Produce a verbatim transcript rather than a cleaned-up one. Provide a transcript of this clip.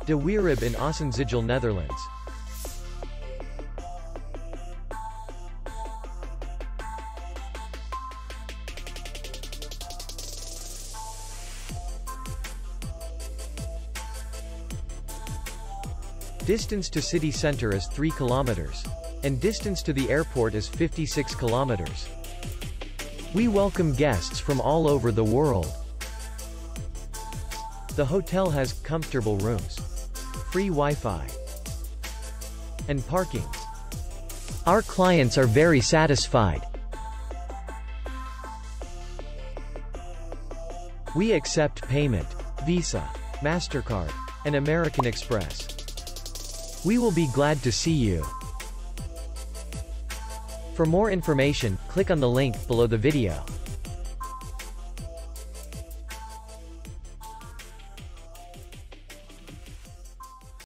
De Weerrib in Ossenzijl, Netherlands. Distance to city center is three kilometers. And distance to the airport is fifty-six kilometers. We welcome guests from all over the world. The hotel has comfortable rooms, free Wi-Fi, and parking. Our clients are very satisfied. We accept payment, Visa, MasterCard, and American Express. We will be glad to see you. For more information, click on the link below the video.